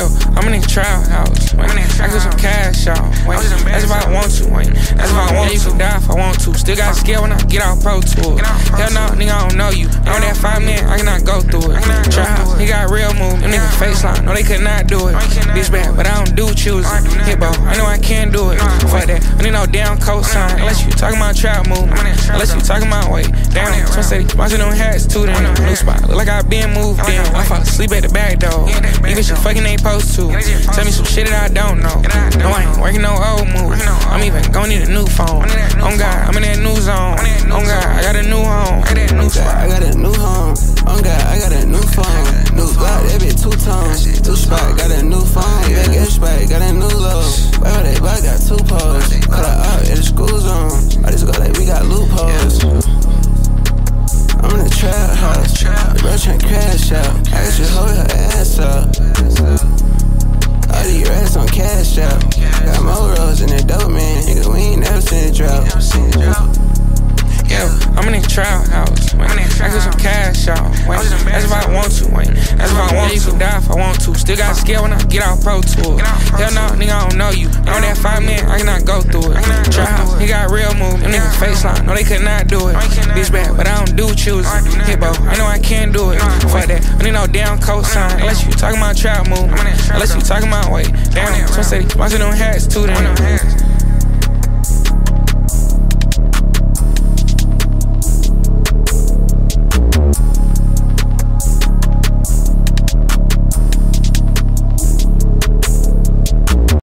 Yeah, I'm in the trap house. Wait, I get some cash out. Wait, that's if I want to. Wait, that's if I want to. You can die if I want to. Still got scared when I get off Pro Tour. Hell no, nigga, I don't know you. On that 5 minutes, I cannot go through it. Trap house, he got real move. Them niggas face line, no, they could not do it. Bitch bad, but I don't do choosing. Hit ball, I know I can do it. Fuck that, I need no damn cosign. Unless you talking about trap move. Unless you talking about weight. Damn, so say, watching them hats too, then. New spot, look like I been moved in. I fall asleep at the back door. Even shit fucking ain't supposed to. Tell me some shit that I don't know. No, I ain't working no old move. I'm even gon' need a new phone. On God, I'm in that new zone. On God, I got a new home. I got a new home. On God, I got a new phone. New block, that bitch 2 tones. 2 spot, got a new phone. Back at spot, got a new low. Wow, they both got 2 poles. Cut her out at the school zone. I just go like we got loopholes. I'm in the trap house. The bro tryna crash out. I got you hold her ass up. All these rats on cash out. Got more rolls in the dope, man. Nigga, we ain't never seen a drought. Yeah, I'm in the trap house. Wait, I get some cash out. Wait, that's if I want to. Wait, that's if I want to. You can die if I want to. Still got scared when I get off Pro Tour. Hell no, nigga, I don't know you. On that 5 minutes, I cannot go through it. Trap house, he got real move. Them niggas face line, no, they could not do it. Bitch bad, but I don't do choosing. Hit ball, I know I can do it. Fuck that, I need no damn cosign. Unless you talking about trap move. Unless you talking about weight. Damn, so say, watching them hats too, then.